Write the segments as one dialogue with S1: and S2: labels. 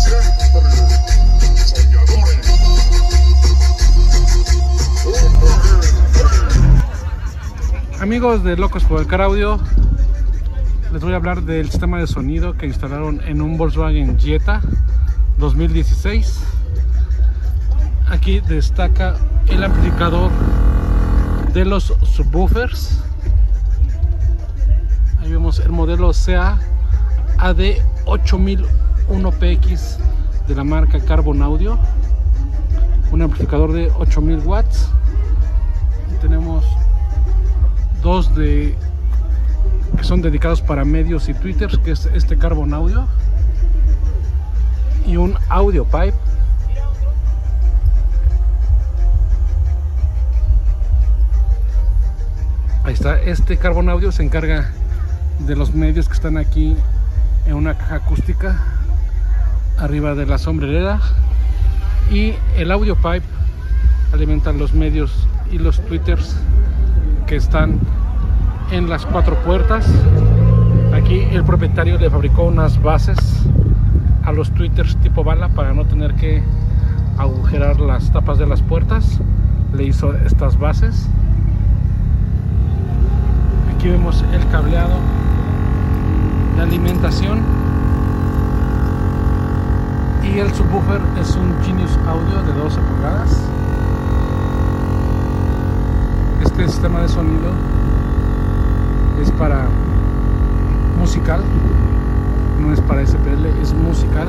S1: Amigos de Locos por el Car Audio, les voy a hablar del sistema de sonido que instalaron en un Volkswagen Jetta 2016. Aquí destaca el amplificador de los subwoofers. Ahí vemos el modelo CA AD8001PX de la marca Carbon Audio, un amplificador de 8000 watts. Y tenemos dos que son dedicados para medios y twitters, que es este Carbon Audio, y un Audio Pipe. Ahí está, este Carbon Audio se encarga de los medios que están aquí en una caja acústica arriba de la sombrerera, y el Audio Pipe alimenta los medios y los twitters que están en las cuatro puertas. Aquí el propietario le fabricó unas bases a los twitters tipo bala para no tener que agujerar las tapas de las puertas. Le hizo estas bases. Aquí vemos el cableado de alimentación, y el subwoofer es un Genius Audio de 12 pulgadas. Este sistema de sonido es para musical, no es para SPL, es musical.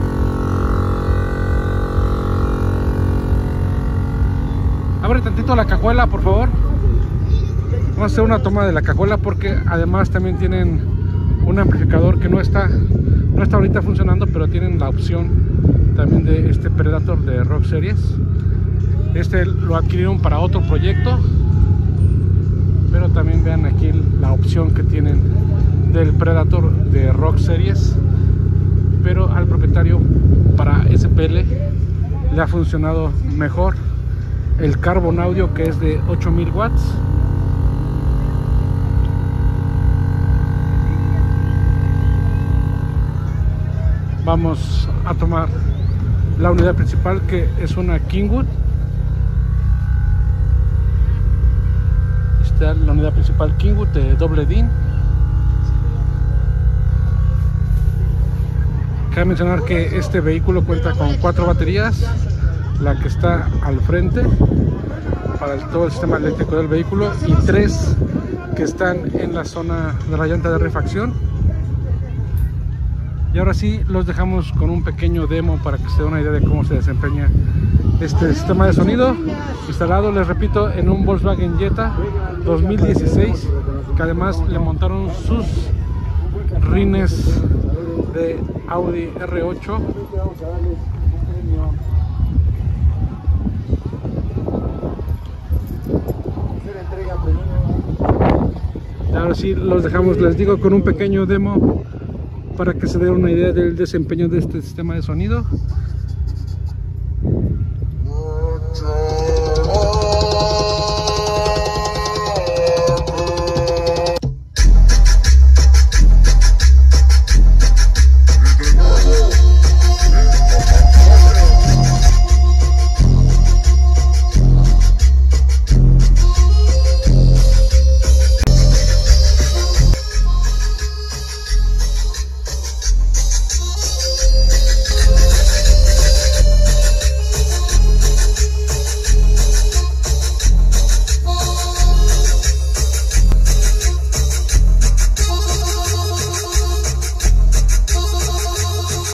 S1: Abre tantito la cajuela, por favor. Vamos a hacer una toma de la cajuela, porque además también tienen un amplificador que no está ahorita funcionando, pero tienen la opción también de este Predator de Rock Series. Este lo adquirieron para otro proyecto, pero también vean aquí la opción que tienen del Predator de Rock Series, pero al propietario para SPL le ha funcionado mejor el Carbon Audio, que es de 8000 watts. Vamos a tomar la unidad principal, que es una Kingwood. Esta es la unidad principal Kingwood de doble DIN. Cabe mencionar que este vehículo cuenta con 4 baterías, la que está al frente para todo el sistema eléctrico del vehículo, y 3 que están en la zona de la llanta de refacción. Y ahora sí, los dejamos con un pequeño demo para que se den una idea de cómo se desempeña este sistema de sonido, instalado, les repito, en un Volkswagen Jetta 2016, que además le montaron sus rines de Audi R8. Y ahora sí, los dejamos, les digo, con un pequeño demo para que se den una idea del desempeño de este sistema de sonido.